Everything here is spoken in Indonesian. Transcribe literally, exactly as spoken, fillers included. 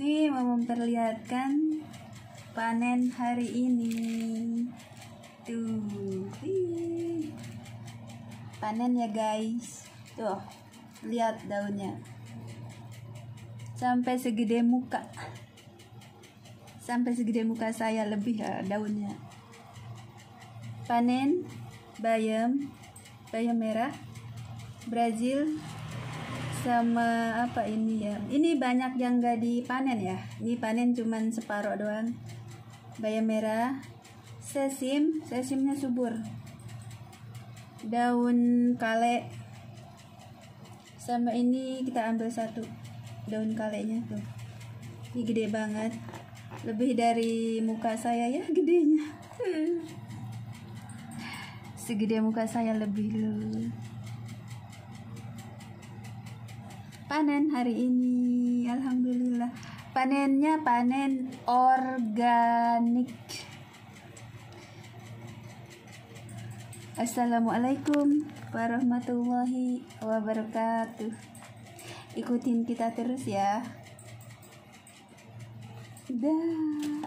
Nih mau memperlihatkan panen hari ini. Tuh, Wih. Panen ya guys. Tuh, lihat daunnya. Sampai segede muka. Sampai segede muka saya lebih ya daunnya. Panen bayam, bayam merah, Brazil, sama apa ini ya, ini banyak yang gak dipanen ya, ini panen cuman separuh doang. Bayam merah, sesim, sesimnya subur, daun kale, sama ini kita ambil satu daun kalenya tuh, ini gede banget, lebih dari muka saya ya gedenya. Segede muka saya lebih loh. Panen hari ini, alhamdulillah. Panennya panen organik. Assalamualaikum warahmatullahi wabarakatuh. Ikutin kita terus ya. Dah.